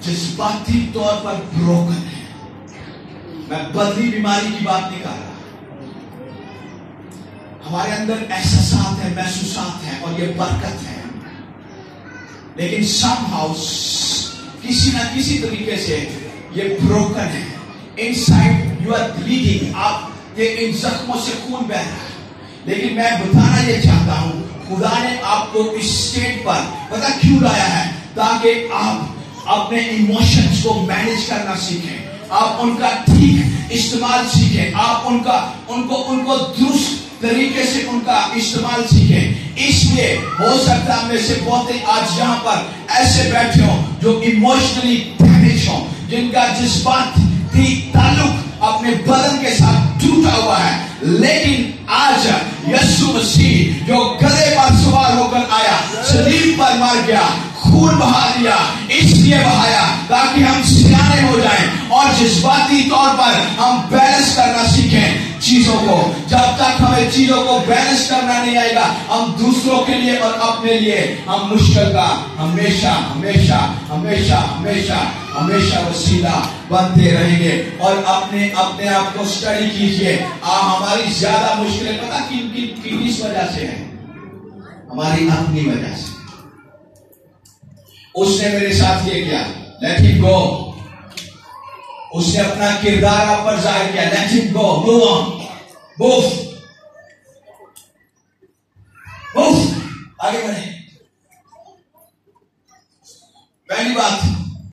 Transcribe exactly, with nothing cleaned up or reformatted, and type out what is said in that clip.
जज्बाती तौर पर ब्रोकन है। मैं बदली बीमारी की बात नहीं कर रहा, हमारे अंदर एहसासात है, महसूसात है और ये बरकत है, लेकिन somehow किसी ना किसी तरीके से ये ब्रोकन है। इनसाइड यू आर ब्लीडिंग, आप के इन जख्मों से खून बह रहा है, लेकिन मैं बताना ये चाहता हूं, खुदा ने आपको इस स्टेट पर पता क्यों लाया है? ताकि आप अपने इमोशंस को मैनेज करना सीखें, आप उनका ठीक इस्तेमाल सीखें, आप उनका उनको उनको दुरुस्त तरीके से उनका इस्तेमाल सीखें। इसलिए हो सकता है में से बहुत आज यहाँ पर ऐसे बैठे हो जो इमोशनली डैमेज हो, जिनका जज्बाती ताल्लुक अपने बदन के साथ टूटा हुआ है, लेकिन आज यीशु मसीह जो गधे पर सवार होकर आया, सलीब पर मर गया, खून बहा दिया, इसलिए बहाया ताकि हम सियाने हो जाएं और जज्बाती तौर पर हम बैलेंस करना सीखें चीजों को। जब तक हमें चीजों को बैलेंस करना नहीं आएगा, हम दूसरों के लिए और अपने लिए हम मुश्किल का हमेशा हमेशा हमेशा हमेशा हमेशा वसीला बनते रहेंगे। और अपने अपने आप को स्टडी कीजिए, आ हमारी ज्यादा मुश्किलें पता किन किन किस वजह से है? हमारी अपनी वजह से। उसने मेरे साथ ये किया, लेट हिम गो। उसने अपना किरदार आप पर जाहिर किया, let him go, move on, move move, आगे बढ़े।